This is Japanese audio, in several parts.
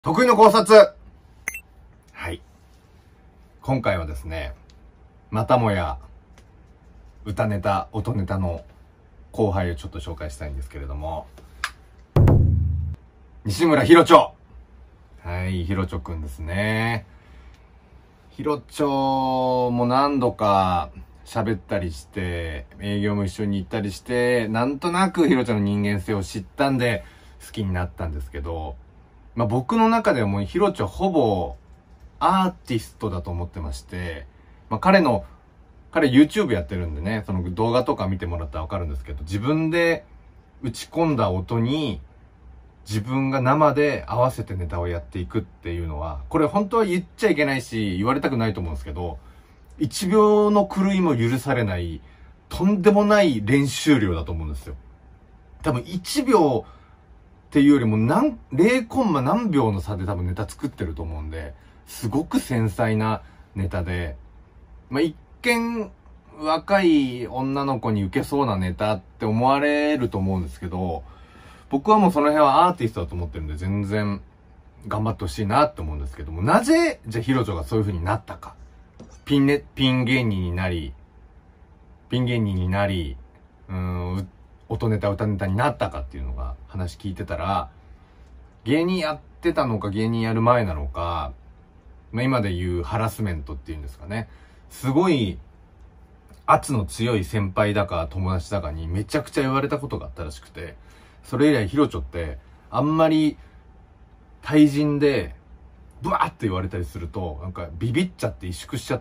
得意の考察。はい。今回はですね、またもや、歌ネタ、音ネタの後輩をちょっと紹介したいんですけれども、西村ひろちょ。はい、ひろちょくんですね。ひろちょも何度か喋ったりして、営業も一緒に行ったりして、なんとなくひろちょの人間性を知ったんで、好きになったんですけど、僕の中ではもうひろちょほぼアーティストだと思ってまして、彼 YouTube やってるんでね、その動画とか見てもらったらわかるんですけど、自分で打ち込んだ音に自分が生で合わせてネタをやっていくっていうのは、これ本当は言っちゃいけないし、言われたくないと思うんですけど、1秒の狂いも許されない、とんでもない練習量だと思うんですよ。多分1秒っていうよりも0コンマ何秒の差で多分ネタ作ってると思うんで、すごく繊細なネタで、一見若い女の子に受けそうなネタって思われると思うんですけど、僕はもうその辺はアーティストだと思ってるんで全然頑張ってほしいなって思うんですけども、なぜじゃあひろちょがそういう風になったか。ピン芸人になり、音ネタ歌ネタになったかっていうのが話聞いてたら、芸人やってたのか芸人やる前なのか、今で言うハラスメントっていうんですかね。すごい圧の強い先輩だか友達だかにめちゃくちゃ言われたことがあったらしくて、それ以来ひろちょってあんまり対人でブワーって言われたりするとなんかビビっちゃって萎縮しちゃって、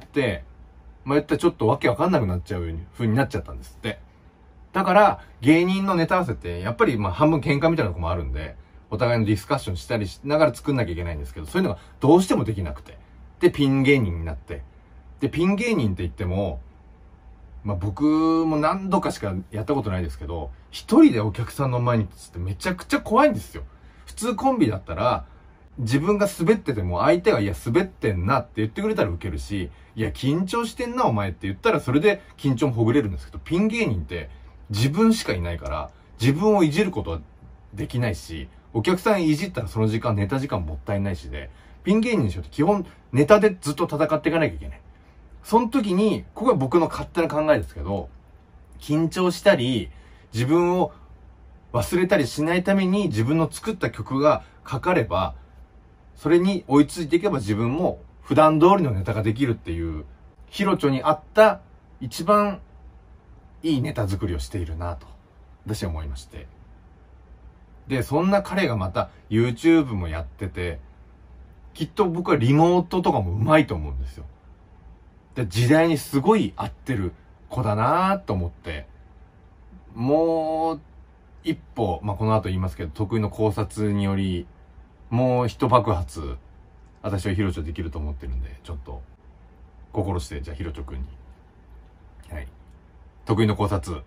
言ったらちょっとわけわかんなくなっちゃう風になっちゃったんですって。だから芸人のネタ合わせってやっぱり半分喧嘩みたいなとこもあるんで、お互いのディスカッションしたりしながら作んなきゃいけないんですけど、そういうのがどうしてもできなくて、でピン芸人になって、でピン芸人って言っても僕も何度かしかやったことないですけど、一人でお客さんの前に立つってめちゃくちゃ怖いんですよ。普通コンビだったら自分が滑ってても相手がいや滑ってんなって言ってくれたらウケるし、いや緊張してんなお前って言ったらそれで緊張もほぐれるんですけど、ピン芸人って自分しかいないから自分をいじることはできないし、お客さんいじったらその時間ネタ時間もったいないしで、ピン芸人にしようと基本ネタでずっと戦っていかなきゃいけない。その時に、ここは僕の勝手な考えですけど、緊張したり自分を忘れたりしないために自分の作った曲がかかれば、それに追いついていけば自分も普段通りのネタができるっていう、ひろちょに合った一番いいネタ作りをしているなと私は思いまして、でそんな彼がまた YouTube もやってて、きっと僕はリモートとかもうまいと思うんですよ。で時代にすごい合ってる子だなと思って、もう一歩、この後言いますけど、得意の考察によりもう一爆発私はひろちょできると思ってるんで、ちょっと心して、じゃあひろちょくんに、はい、得意の考察。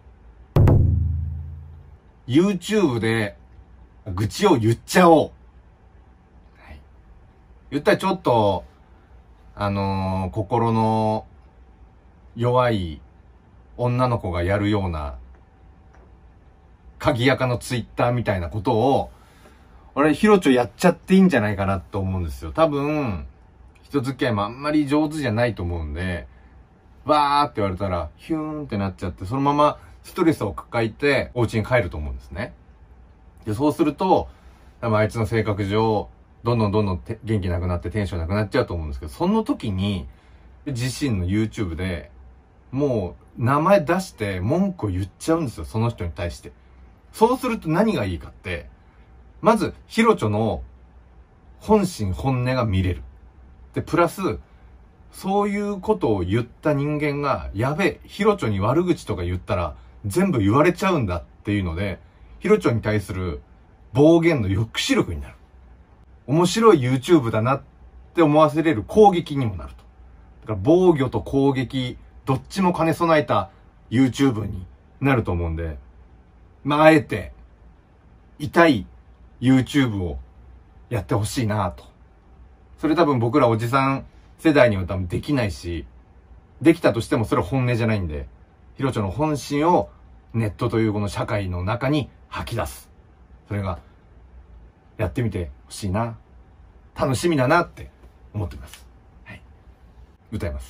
YouTube で愚痴を言っちゃおう。はい、言ったらちょっと心の弱い女の子がやるような鍵垢のツイッターみたいなことを俺ひろちょやっちゃっていいんじゃないかなと思うんですよ。多分人付き合いもあんまり上手じゃないと思うんで、わーって言われたらヒューンってなっちゃって、そのままストレスを抱えてお家に帰ると思うんですね。でそうすると多分あいつの性格上どんどん元気なくなってテンションなくなっちゃうと思うんですけど、その時に自身の YouTube でもう名前出して文句を言っちゃうんですよ、その人に対して。そうすると何がいいかって、まずひろちょの本心本音が見れる。でプラスそういうことを言った人間が、やべえひろちょに悪口とか言ったら全部言われちゃうんだっていうので、ひろちょに対する暴言の抑止力になる。面白い YouTube だなって思わせれる攻撃にもなると。だから防御と攻撃どっちも兼ね備えた YouTube になると思うんで、あえて痛い YouTube をやってほしいなと。それ多分僕らおじさん世代には多分できないし、できたとしてもそれは本音じゃないんで、ひろちょの本心をネットというこの社会の中に吐き出す。それがやってみてほしいな。 楽しみだなって思ってます。はい。歌います。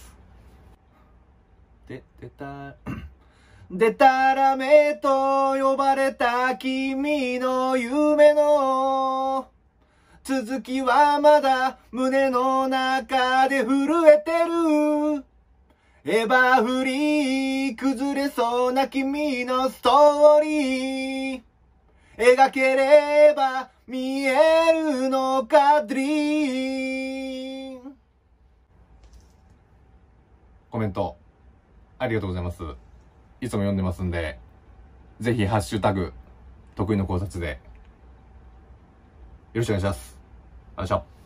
でたらめと呼ばれた君の夢の続きはまだ胸の中で震えてる。エバーフリー崩れそうな君のストーリー描ければ見えるのかドリーム。コメントありがとうございます。いつも読んでますんで、ぜひハッシュタグ得意の考察でよろしくお願いします。よいしょ。